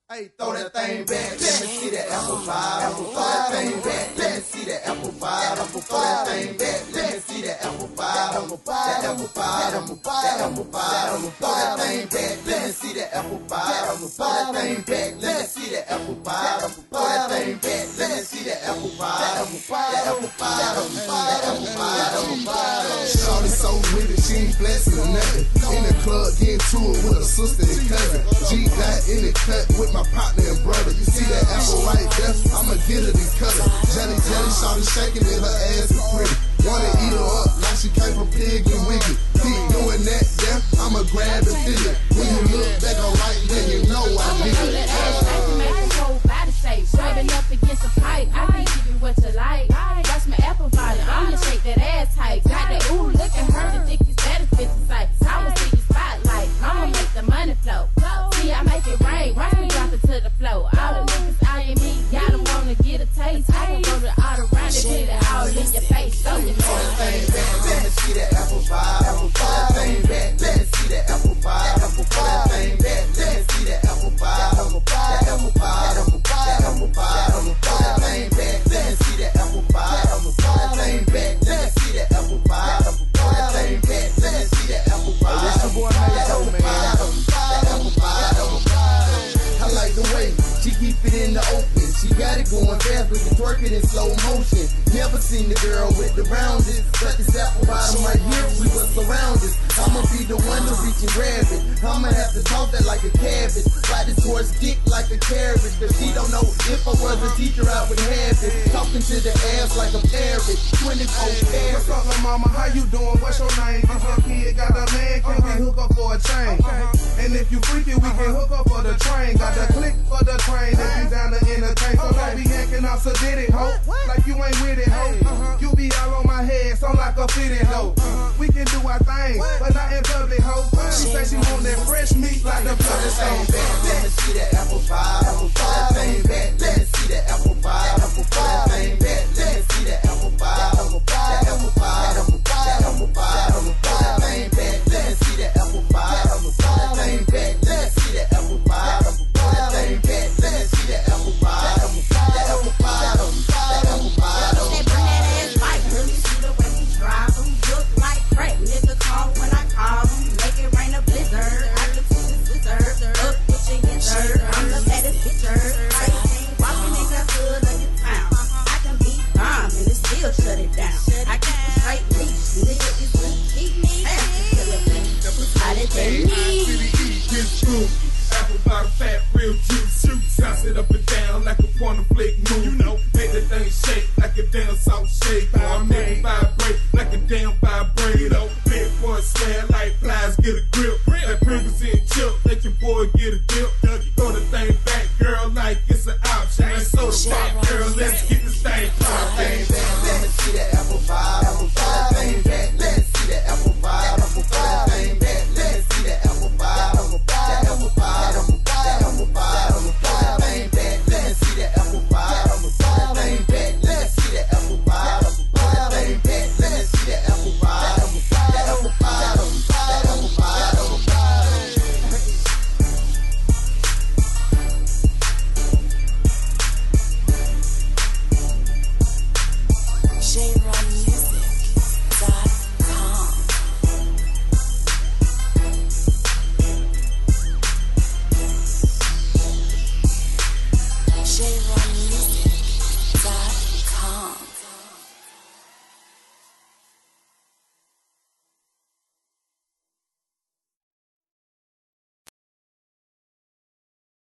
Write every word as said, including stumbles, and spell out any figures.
Hey, throw that thing back, let me see that apple pie. Apple throw that thing back, let me see that apple pie. Apple throw that thing back, let me see that apple pie. Apple pie, apple pie, apple pie, apple pie. Apple throw that thing back, let me see that apple pie. Apple throw that thing back, let me see that apple pie. Apple throw that thing back, let me see that apple pie. Apple pie, apple pie, apple pie, apple pie, apple pie. Shawty so with it, she ain't blessing or nothing. In the club, getting to it with her sister and cousin. G got in it cut with my partner and brother. You see that apple right there? I'ma get her these colors. Jelly, jelly, shawty shaking it, her ass is pretty. Wanna eat her up like she came from Pig and Wiggy. Keep doing that, yeah, I'ma grab and feel it. When you look back on right, then you know I did it. That ass shaking, make your whole body shake. Rubbing up against a pipe, I can give you what you like. Watch my apple volume, I'ma shake that ass tight. Got that ooh, look at her, the dick is better fit the sight. I'ma see the spotlight, I'ma make the money flow. See, I make it rain, watch me drop it to the floor. All the niggas eyeing me, got them wanna get a taste. I can go to all around and put it all in your face. So you Throw that thing back, let me see that apple pie. Apple throw that thing back, let me see that apple pie. Apple throw that thing back, let me see that apple pie. Apple pie, apple pie, apple pie, apple pie. Apple throw that thing back, let me see that apple pie. Apple throw that thing back, let me see that apple pie. Apple throw that thing back, let me see that apple pie. That's the boy Mazo, man. Apple pie, apple pie. I like the way she keep it in the open. She got it going fast, we can twerk it in slow motion. Never seen the girl with the roundest. Got this apple bottom right here, we was surrounded. I'ma be the one to reach and grab it. I'ma have to toss that like a cabbage. Ride this horse dick like a carriage. But she don't know if I was a teacher, I would have it. Talking to the ass like a parrot. twenty-four karat. What's up, little mama? How you doing? What's your name? If your kid got a man, can we hook up for a chain? And if you freaky, we can hook up for the train. Got the click for the train if you down to entertain. So don't be yanking off, so did it, ho. Like you ain't with it, ho. You be all on my head, so like a fitted, ho. We can do our thing, but not in public, ho. She say she want that fresh meat like the public Thing stone. back, let me see that apple pie. Apple throw that thing back, let me see that apple pie. Apple throw that thing back, let me see that apple pie. Apple pie, apple pie, apple pie, apple pie. Apple throw that thing back, let me see that apple pie. Apple throw that thing back, let me see that apple pie. Apple throw that thing back, let me see that apple pie. Apple pie, apple pie, apple pie, apple pie. They bring that ass right, really see the way we drive them. Look like crack, nigga call when I call them. Make it rain a blizzard, I can see the scissors. Up with your gizzard, I'm the baddest picture. I ain't walking in the hood of your town. I can be bomb and it still shut it down. I keep a straight leash, nigga is we keep me. How did they need? Apple bottom fat, real juice. Juice. Bounce it up and down like a porno flick move. You know, make that thing shake like a damn salt shake. Or I make it vibrate like a damn vibrator. Big boy swear like flies, get a grip. Like Pringles and chip, let your boy get a dip.